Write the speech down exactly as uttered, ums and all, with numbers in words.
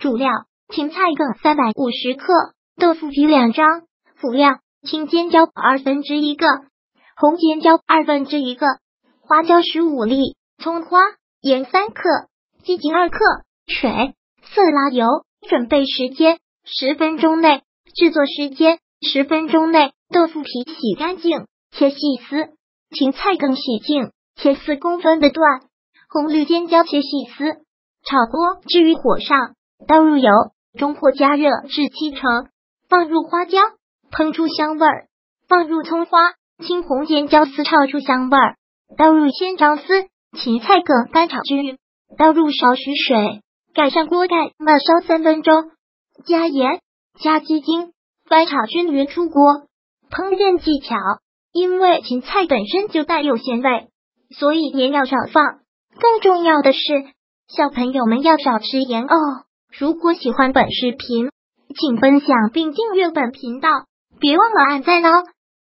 主料：芹菜梗三百五十克，豆腐皮两张。辅料：青尖椒二分之一个，红尖椒二分之一个，花椒十五粒，葱花、盐三克，鸡精二克，水、色拉油。准备时间十分钟内，制作时间十分钟内。豆腐皮洗干净，切细丝；芹菜梗洗净，切四公分的段；红绿尖椒切细丝。炒锅置于火上，倒入油，中火加热至七成，放入花椒，烹出香味儿；放入葱花、青红尖椒丝，炒出香味儿；倒入鲜姜丝、芹菜梗，翻炒均匀；倒入少许水，盖上锅盖，焖烧三分钟。加盐，加鸡精，翻炒均匀出锅。烹饪技巧：因为芹菜本身就带有咸味，所以盐要少放。更重要的是，小朋友们要少吃盐哦。如果喜欢本视频，请分享并订阅本频道，别忘了按赞哦。